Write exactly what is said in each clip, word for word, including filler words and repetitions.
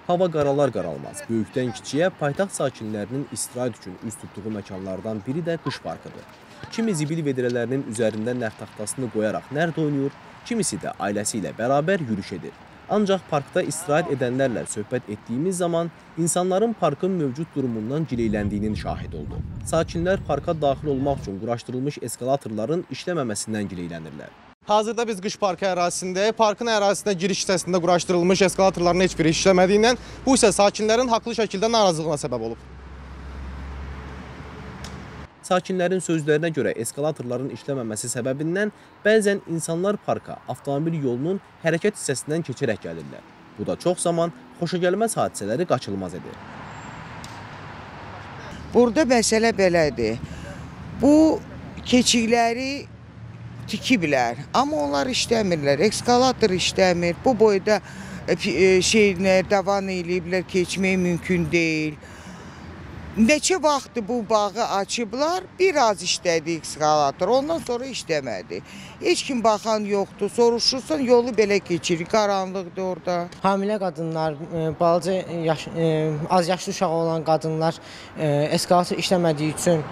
Hava qaralar qaralmaz. Böyükdən kiçiyə paytaxt sakinlərinin istirahət üçün üz tutduğu məkanlardan biri də qış parkıdır. Kimi zibil vedrələrinin üzərində nər taxtasını qoyaraq nərd oynayır, kimisi də ailəsi ilə bərabər yürüş edir. Ancaq parkda istirahət edənlərlə söhbət etdiyimiz zaman insanların parkın mövcud durumundan gileyləndiyinin şahid oldu. Sakinlər parka daxil olmaq üçün quraşdırılmış eskalatorların işləməməsindən gileylənirlər. Hazırda biz qış parkı ərazisindəyik. Parkın ərazisinə giriş hissəsində quraşdırılmış eskalatorların heç biri işləmədiyindən bu isə sakinlərin haqlı şəkildə narazılığına səbəb olub. Sakinlərin sözlərinə görə eskalatorların işləməməsi səbəbindən bəzən insanlar parka avtomobil yolunun hərəkət hissəsindən keçərək gəlirlər. Bu da çox zaman xoşagəlməz hadisələri qaçılmaz edir. Burada məsələ belədir. Bu keçikləri tikiblər, amma onlar işləmirlər. Eskalator işləmir. Bu boyda şeylər davam eləyiblər, keçmək mümkün deyil. Neçə vaxtdır bu bağı açıblar, biraz işlədi eskalator, ondan sonra işləmədi. Heç kim baxan yoxdur, soruşursan yolu belə keçirir, qaranlıqdır orada. Hamilə qadınlar, balaca yaş, az yaşlı uşağı olan qadınlar eskalator işləmədiyi üçün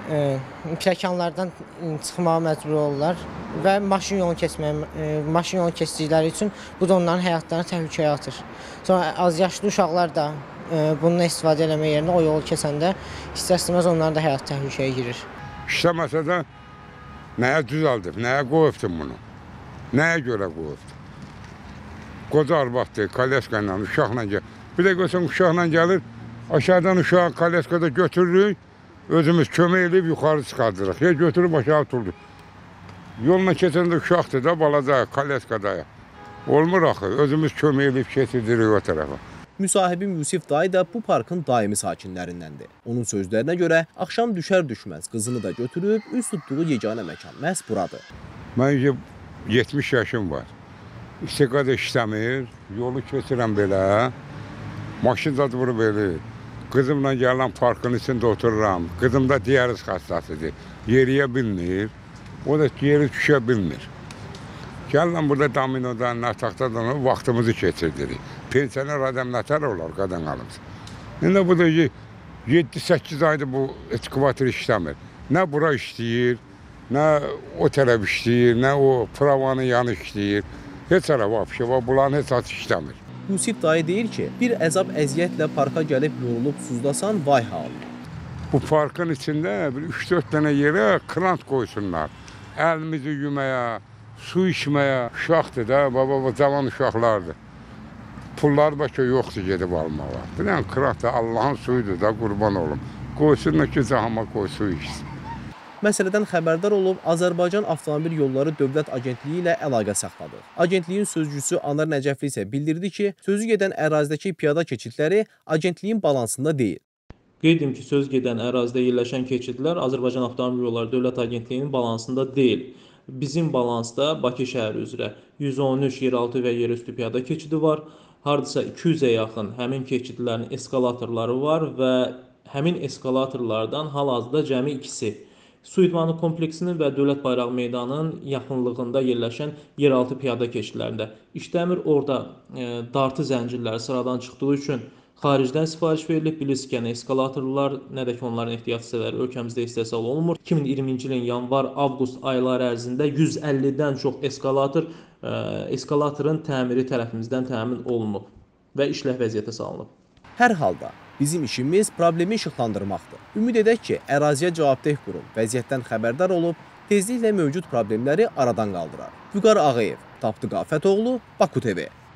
pləkanlardan çıxmağa məcbur olurlar və maşın yolu keçməyə, maşın yolu keçdikləri üçün bu da onların həyatlarını təhlükəyə atır. Sonra az yaşlı uşaqlar da bununla istifadə eləmək yerinə o yolu keçəndə istər-istəməz onların da həyat təhlükəyə girir. İşləməsə də nəyə düzəldib, nəyə qoyubdun bunu? Nəyə görə qoyubdun? Qoca arvaddır, kalyaska ilə, uşaqla gəlir. Bir də görsən uşaqla gəlir, aşağıdan uşağı kalyaskada götürürük, özümüz kömək edib yuxarı çıxardırıq. Ya götürüb aşağı tutuldur. Yoluna keçəndə uşaqdır da, balaca, kalyaskadaya. Olmur axı, özümüz kömək edib keçirdirik o tərəfə. Müsahibim Yusif dayı da bu parkın daimi sakinlərindəndir. Onun sözlərinə görə axşam düşər-düşməz qızını da götürüb üz tutduğu yeganə məkan məhz buradır. Məncə yetmiş yaşım var. İstiqadə işləmir, yolu keçirəm belə, maşın da vurub elir. Qızımla gələn parkın içində otururam. Qızım da diyariz xəstəsidir. Yeriyə bilmir, o da yeri düşə bilmir. Gələn burada dominodan, nətaqdan vaxtımızı keçirdirik. Pensioner adam nətər olar qadan alımız. İndi bu da yeddi səkkiz aydır bu ekskavator işləmir. Nə bura işləyir, nə o tərəf işləyir, nə o pravanın yanı işləyir. Heç ara vapşe var, bunların heç atı işləmir. Yusif dayı deyir ki, bir əzab əziyyətlə parka gəlib yorulub suzlasan vay halına. Bu parkın içində üç dörd dənə yerə krant qoysunlar. Əlimizi yuməyə, su içməyə, uşaqdır da, baba, cavan uşaqlardır. Pullar bəlkə yoxdur gedib almağa. Bilən, krant da Allahın suyudur da, qurban olum. Qoysunlar ki, cahama qoy su içsin. Məsələdən xəbərdar olub, Azərbaycan Avtomobil Yolları Dövlət Agentliyi ilə əlaqə saxladı. Agentliyin sözcüsü Anar Nəcəfli isə bildirdi ki, sözü gedən ərazidəki piyada keçidləri agentliyin balansında deyil. Qeyd edim ki, söz gedən ərazidə yerləşən keçidlər Azərbaycan Avtomobil Yolları Dövlət Agentliyinin balansında deyil. Bizim balansda Bakı şəhəri üzrə yüz on üç yeraltı və yerüstü piyada keçidi var. Hardasa iki yüzə yaxın həmin keçidlərin eskalatorları var və həmin eskalatorlardan hal-hazırda cəmi ikisi Su idmanı kompleksinin və Dövlət Bayrağı Meydanının yaxınlığında yerləşən yeraltı piyada keçidlərində işləmir. Orada e, dartı zəncirləri sıradan çıxdığı üçün xaricdən sifariş verilib. Bilirsiniz ki, eskalatorlar, nə də ki onların ehtiyat hissələri ölkəmizdə istehsal olunmur. iki min iyirminci ilin yanvar-avqust ayları ərzində yüz əllidən çox eskalator e, eskalatorun təmiri tərəfimizdən təmin olunub və işləh vəziyyətə salınıb. Hər halda bizim işimiz problemi işıqlandırmaqdır. Ümid edək ki, əraziyə cavabdeh qurum vəziyyətdən xəbərdar olub, tezliklə mövcud problemləri aradan qaldırar. Vüqar Ağayev, Tapdıq Afətoğlu, Baku T V.